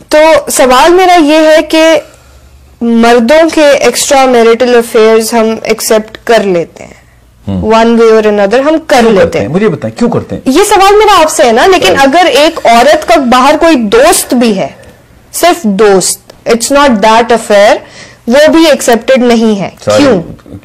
तो सवाल मेरा ये है कि मर्दों के एक्स्ट्रा मैरिटल अफेयर्स हम एक्सेप्ट कर लेते हैं, वन वे और अनदर हम कर लेते हैं। मुझे बताएं क्यों करते हैं? ये सवाल मेरा आपसे है ना, लेकिन अगर एक औरत का बाहर कोई दोस्त भी है, सिर्फ दोस्त, इट्स नॉट दैट अफेयर, वो भी एक्सेप्टेड नहीं है, क्यों?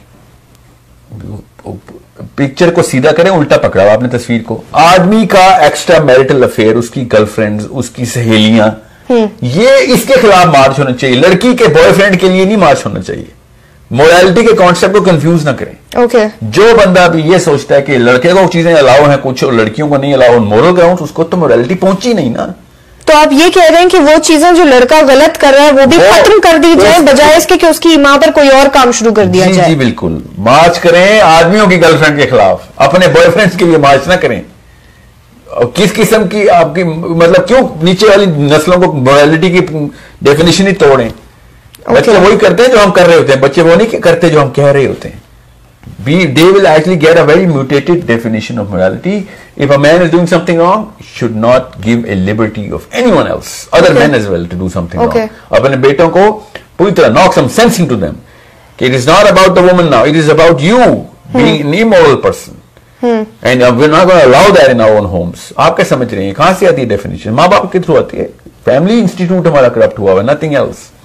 पिक्चर को सीधा करें, उल्टा पकड़ा आपने तस्वीर को। आदमी का एक्स्ट्रा मैरिटल अफेयर, उसकी गर्लफ्रेंड्स, उसकी सहेलियां, ये इसके खिलाफ मार्च होना चाहिए। लड़की के बॉयफ्रेंड के लिए नहीं मार्च होना चाहिए। मोरालिटी के कॉन्सेप्ट को कंफ्यूज ना करें। ओके। जो बंदा भी ये सोचता है कि लड़के को चीजें अलाउ हैं कुछ और लड़कियों को नहीं अलाउ, मोरल ग्राउंड्स, उसको तो मोरालिटी पहुंची नहीं ना। तो आप ये कह रहे हैं कि वो चीजें जो लड़का गलत कर रहा है वो भी खत्म कर दी जाए, बजाय इसके कि उसकी मां पर कोई और काम शुरू कर दिया जाए। जी बिल्कुल, मार्च करें आदमियों की गर्लफ्रेंड के खिलाफ, अपने बॉयफ्रेंड्स के लिए मार्च ना करें। किस किस्म की आपकी मतलब, क्यों नीचे वाली नस्लों को मोरालिटी की डेफिनेशन ही तोड़ें? बच्चे वही करते हैं जो हम कर रहे होते हैं, बच्चे वो नहीं करते जो हम कह रहे होते हैं। They will actually get a very mutated definition of morality. If a man is doing something wrong, should not give a liberty of anyone else, other men as well, to do something wrong. अपने बेटों को पूरी तरह knock some sense into them. It is not about the woman now. It is about you being an immoral person. And we're not going to allow that in our own homes. आप क्या समझ रहे हैं? कहां से आती है definition? माँ बाप के थ्रू आती है। फैमिली इंस्टीट्यूट हमारा करप्ट हुआ है, nothing else.